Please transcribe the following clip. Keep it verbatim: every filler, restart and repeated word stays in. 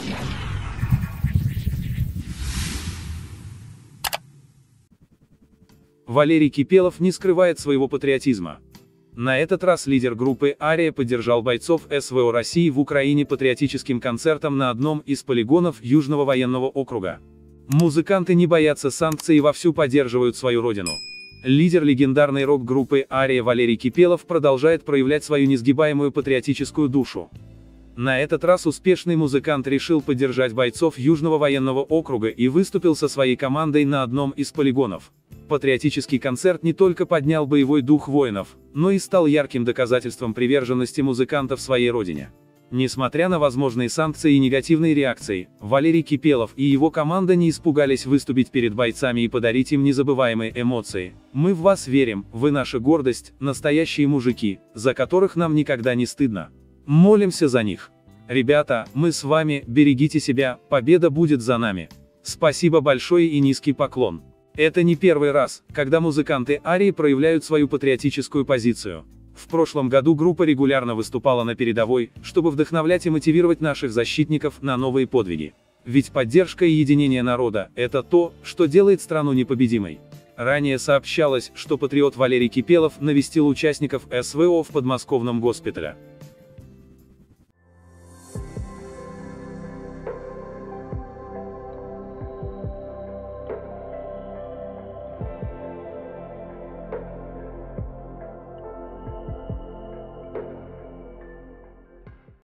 Валерий Кипелов не скрывает своего патриотизма. На этот раз лидер группы «Ария» поддержал бойцов эс вэ о России в Украине патриотическим концертом на одном из полигонов Южного военного округа. Музыканты не боятся санкций и вовсю поддерживают свою родину. Лидер легендарной рок-группы «Ария» Валерий Кипелов продолжает проявлять свою несгибаемую патриотическую душу. На этот раз успешный музыкант решил поддержать бойцов Южного военного округа и выступил со своей командой на одном из полигонов. Патриотический концерт не только поднял боевой дух воинов, но и стал ярким доказательством приверженности музыкантов своей родине. Несмотря на возможные санкции и негативные реакции, Валерий Кипелов и его команда не испугались выступить перед бойцами и подарить им незабываемые эмоции. «Мы в вас верим, вы наша гордость, настоящие мужики, за которых нам никогда не стыдно. Молимся за них. Ребята, мы с вами, берегите себя, победа будет за нами. Спасибо большое и низкий поклон». Это не первый раз, когда музыканты «Арии» проявляют свою патриотическую позицию. В прошлом году группа регулярно выступала на передовой, чтобы вдохновлять и мотивировать наших защитников на новые подвиги. Ведь поддержка и единение народа – это то, что делает страну непобедимой. Ранее сообщалось, что патриот Валерий Кипелов навестил участников эс вэ о в подмосковном госпитале.